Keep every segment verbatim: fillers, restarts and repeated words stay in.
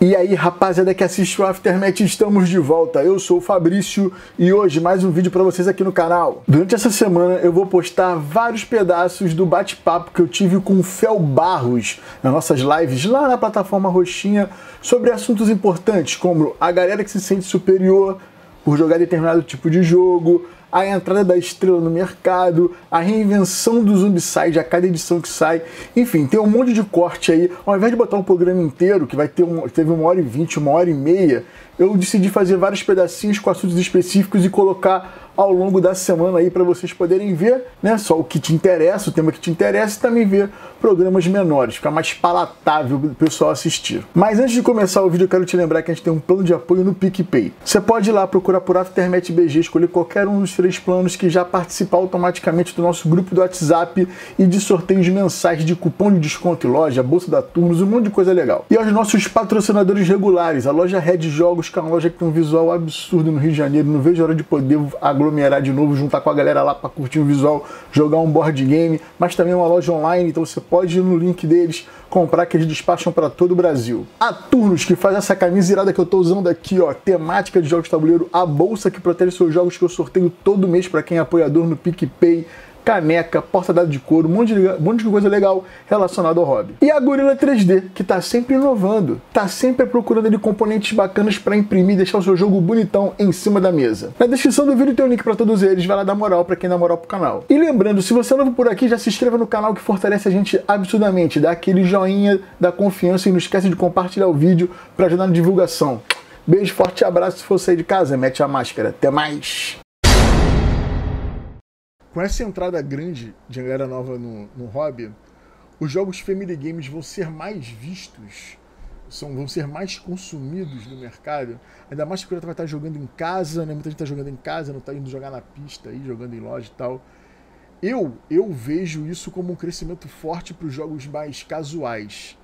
E aí, rapaziada que assiste o Aftermath, estamos de volta. Eu sou o Fabrício e hoje mais um vídeo pra vocês aqui no canal. Durante essa semana eu vou postar vários pedaços do bate-papo que eu tive com o Fel Barros nas nossas lives lá na plataforma Roxinha sobre assuntos importantes como a galera que se sente superior por jogar determinado tipo de jogo, a entrada da estrela no mercado, a reinvenção do Zombicide a cada edição que sai. Enfim, tem um monte de corte aí. Ao invés de botar um programa inteiro, que vai ter um, teve uma hora e vinte, uma hora e meia, eu decidi fazer vários pedacinhos com assuntos específicos e colocar ao longo da semana aí para vocês poderem ver, né, só o que te interessa, o tema que te interessa, e também ver programas menores, fica mais palatável pro pessoal assistir. Mas antes de começar o vídeo, eu quero te lembrar que a gente tem um plano de apoio no PicPay. Você pode ir lá procurar por Aftermath B G, escolher qualquer um dos três planos que já participa automaticamente do nosso grupo do WhatsApp e de sorteios mensais de cupom de desconto em loja, bolsa da Turnos, um monte de coisa legal. E aos nossos patrocinadores regulares, a loja Red Jogos, que é uma loja que tem um visual absurdo no Rio de Janeiro, não vejo a hora de poder aglomerar de novo, juntar com a galera lá para curtir o visual, jogar um board game, mas também uma loja online, então você pode ir no link deles, comprar, que eles despacham para todo o Brasil. A Turnos, que faz essa camisa irada que eu tô usando aqui, ó, temática de jogos de tabuleiro, a bolsa que protege seus jogos, que eu sorteio todo mês para quem é apoiador no PicPay, caneca, porta-dado de couro, um monte de, um monte de coisa legal relacionada ao hobby. E a Gorilla três D, que tá sempre inovando, tá sempre procurando ali componentes bacanas para imprimir e deixar o seu jogo bonitão em cima da mesa. Na descrição do vídeo tem o link para todos eles, vai lá dar moral para quem dá moral pro canal. E lembrando, se você é novo por aqui, já se inscreva no canal que fortalece a gente absurdamente, dá aquele joinha da confiança e não esquece de compartilhar o vídeo para ajudar na divulgação. Beijo, forte abraço, se for sair de casa, mete a máscara. Até mais! Com essa entrada grande de galera nova no, no hobby, os jogos Family Games vão ser mais vistos, são, vão ser mais consumidos no mercado, ainda mais que o cara vai estar jogando em casa, né? Muita gente está jogando em casa, não está indo jogar na pista, aí, jogando em loja e tal. Eu, eu vejo isso como um crescimento forte para os jogos mais casuais.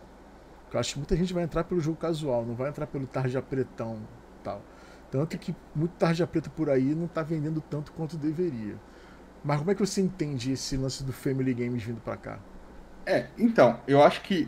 Eu acho que muita gente vai entrar pelo jogo casual, não vai entrar pelo tarja pretão e tal. Tanto que muito tarja preta por aí não está vendendo tanto quanto deveria. Mas como é que você entende esse lance do Family Games vindo pra cá? É, então, eu acho que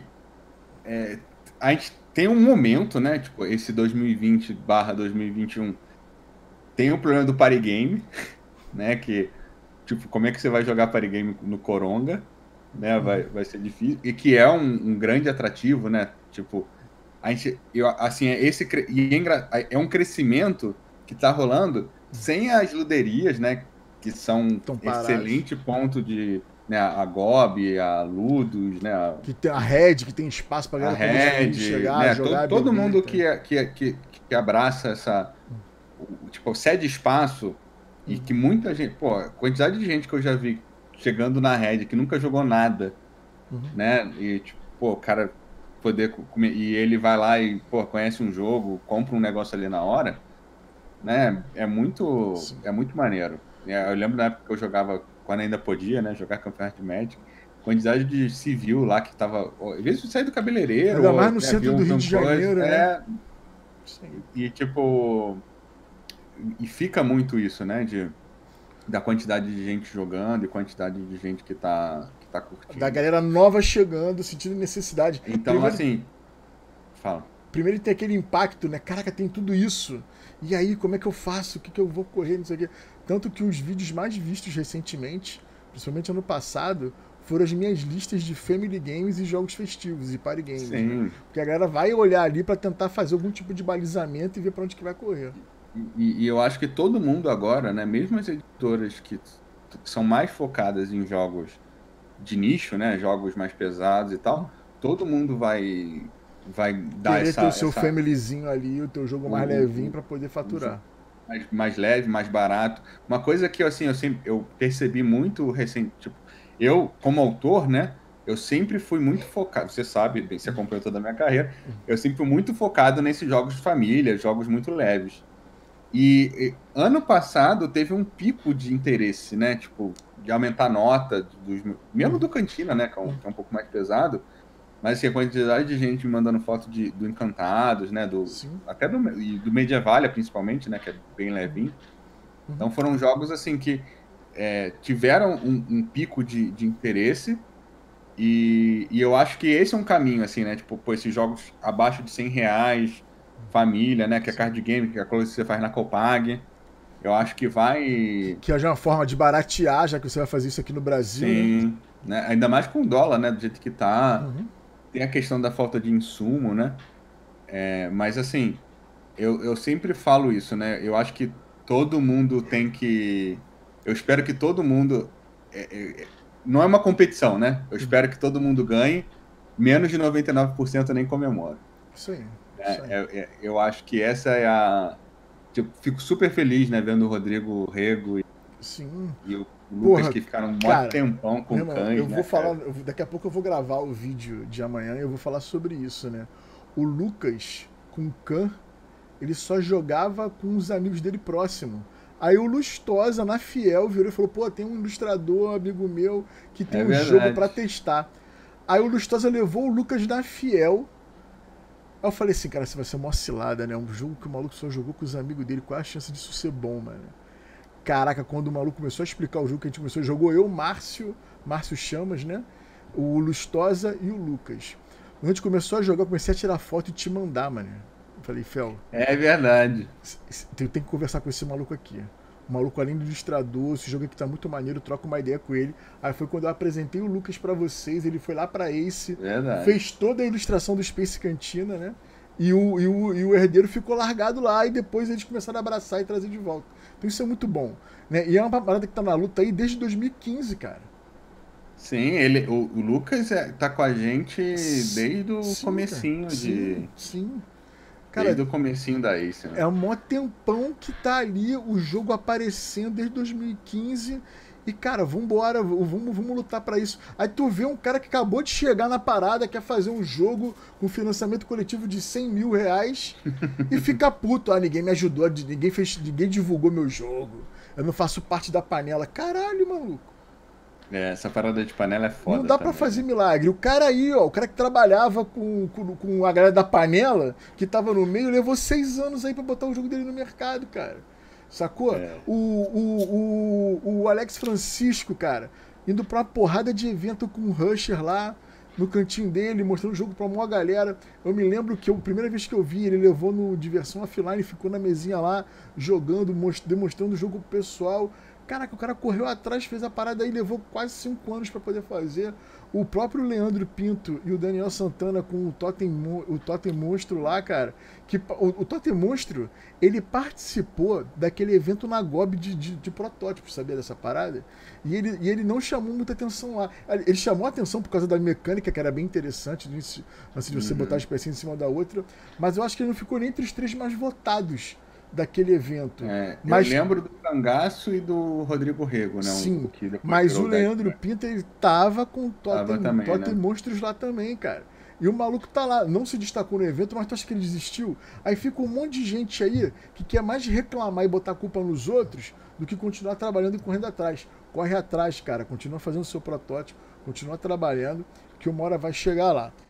é, a gente tem um momento, né? Tipo, esse dois mil e vinte barra dois mil e vinte e um tem o problema do party game, né? Que, tipo, como é que você vai jogar party game no Coronga, né? Vai, vai ser difícil. E que é um, um grande atrativo, né? Tipo, a gente, eu, assim, é esse e é, é um crescimento que tá rolando sem as luderias, né? Que são excelente ponto de, né, a G O B, a Ludus, né, a, que tem a Red, que tem espaço para galera Red, chegar, né, jogar, todo, todo mundo que, é, que, que, que abraça essa, tipo, cede espaço hum. E que muita gente, pô, a quantidade de gente que eu já vi chegando na Red que nunca jogou nada, uhum. Né, e tipo, pô, o cara poder comer, e ele vai lá e, pô, conhece um jogo, compra um negócio ali na hora, né, é muito, Sim. é muito maneiro. Eu lembro na época que eu jogava, quando ainda podia, né, jogar campeonato de Magic, quantidade de civil lá que tava, às vezes sair do cabeleireiro. Ainda mais no né, centro do Rio de Janeiro, coisa, né? É, e, e tipo, e fica muito isso, né, de, da quantidade de gente jogando e quantidade de gente que tá, que tá curtindo. Da galera nova chegando, sentindo necessidade. Então, primeiro, assim, fala. Primeiro tem aquele impacto, né, caraca, tem tudo isso. E aí, como é que eu faço? O que, que eu vou correr? Não sei o quê. Tanto que os vídeos mais vistos recentemente, principalmente ano passado, foram as minhas listas de Family Games e jogos festivos e Party Games. Né? Porque a galera vai olhar ali para tentar fazer algum tipo de balizamento e ver para onde que vai correr. E, e eu acho que todo mundo agora, né, mesmo as editoras que são mais focadas em jogos de nicho, né, jogos mais pesados e tal, todo mundo vai... vai dar Querer essa... ter o seu essa... familyzinho ali, o teu jogo mais o, levinho para poder faturar. Mais, mais leve, mais barato. Uma coisa que assim, eu, sempre, eu percebi muito recente, tipo, eu, como autor, né, eu sempre fui muito focado, você sabe, bem, você acompanhou toda a minha carreira, eu sempre fui muito focado nesses jogos de família, jogos muito leves. E, e ano passado teve um pico de interesse, né, tipo, de aumentar a nota, dos, mesmo do Cantina, né, que é um, que é um pouco mais pesado. Mas assim, a quantidade de gente mandando foto de, do Encantados, né? Do, até do, e do Medievalia, principalmente, né? Que é bem levinho. Uhum. Então foram jogos assim que é, tiveram um, um pico de, de interesse, E, e eu acho que esse é um caminho, assim, né? Tipo, pô, esses jogos abaixo de cem reais, família, né? Que é card game, que é a coisa que você faz na Copag. Eu acho que vai, Que é uma forma de baratear, já que você vai fazer isso aqui no Brasil, né? sim, né? Ainda mais com o dólar, né? Do jeito que tá. Uhum. Tem a questão da falta de insumo, né? É, mas assim, eu, eu sempre falo isso, né? Eu acho que todo mundo tem que. Eu espero que todo mundo. é, é, não é uma competição, né? Eu espero que todo mundo ganhe. Menos de noventa e nove por cento nem comemora. Isso aí, Né? isso aí. É, é, eu acho que essa é a. Tipo, fico super feliz, né? Vendo o Rodrigo Rego e, Sim. e o Lucas Porra, que ficaram um maior cara, tempão meu com irmão, eu cães, vou né, falar, cara? eu vou- daqui a pouco eu vou gravar o vídeo de amanhã e eu vou falar sobre isso, né? O Lucas, com o Khan, ele só jogava com os amigos dele próximo. Aí o Lustosa, na Fiel, virou e falou, pô, tem um ilustrador, amigo meu, que tem É um jogo verdade. pra testar. Aí o Lustosa levou o Lucas na Fiel. Aí eu falei assim, cara, isso vai ser uma cilada, né? Um jogo que o maluco só jogou com os amigos dele, qual é a chance disso ser bom, mano? Caraca, quando o maluco começou a explicar o jogo que a gente começou, jogou eu, Márcio, Márcio Chamas, né? O Lustosa e o Lucas. Quando a gente começou a jogar, eu comecei a tirar foto e te mandar, mano. Eu falei, Fel, É verdade. tem, tem que conversar com esse maluco aqui. O maluco, além do ilustrador, esse jogo aqui tá muito maneiro, troca uma ideia com ele. Aí foi quando eu apresentei o Lucas pra vocês, ele foi lá pra Ace, Verdade. fez toda a ilustração do Space Cantina, né? E o, e, o, e o herdeiro ficou largado lá e depois eles começaram a abraçar e trazer de volta. Então isso é muito bom. Né? E é uma parada que tá na luta aí desde dois mil e quinze, cara. Sim, ele, o, o Lucas é, tá com a gente desde o Sim, cara. comecinho Sim, de, sim. desde Cara, o comecinho da Ace, né? é um mó tempão que tá ali o jogo aparecendo desde dois mil e quinze. E, cara, vambora, vamos, vamos lutar pra isso. Aí tu vê um cara que acabou de chegar na parada, quer fazer um jogo com financiamento coletivo de cem mil reais e fica puto. Ah, ninguém me ajudou, ninguém, fez, ninguém divulgou meu jogo. Eu não faço parte da panela. Caralho, maluco. É, essa parada de panela é Não foda dá pra também, fazer né? milagre. O cara aí, ó, o cara que trabalhava com, com, com a galera da panela, que tava no meio, levou seis anos aí pra botar o jogo dele no mercado, cara. Sacou? É, O, o, o, o Alex Francisco, cara, indo pra uma porrada de evento com o Rusher lá no cantinho dele, mostrando o jogo pra uma galera. Eu me lembro que eu, a primeira vez que eu vi, ele levou no Diversão Offline, ficou na mesinha lá, jogando, most- demonstrando o jogo pro pessoal. Caraca, o cara correu atrás, fez a parada aí, levou quase cinco anos pra poder fazer. O próprio Leandro Pinto e o Daniel Santana com o Totem, Mo- o Totem Monstro lá, cara. Que, pa- o, o Totem Monstro, ele participou daquele evento na Gob de, de, de protótipos, sabia dessa parada? E ele, e ele não chamou muita atenção lá. Ele chamou a atenção por causa da mecânica, que era bem interessante, antes de você botar uhum. as pecinhas em cima da outra. Mas eu acho que ele não ficou nem entre os três mais votados daquele evento. É, eu Mas lembro do Cangaço e do Rodrigo Rego, né? O, o sim, que depois mas o virou o Deck Leandro Pinto, ele tava com o Tava Totem, também, Totem né? Monstros lá também, cara. E o maluco tá lá, não se destacou no evento, mas tu acha que ele desistiu? Aí fica um monte de gente aí que quer mais reclamar e botar a culpa nos outros do que continuar trabalhando e correndo atrás. Corre atrás, cara, continua fazendo o seu protótipo, continua trabalhando, que uma hora vai chegar lá.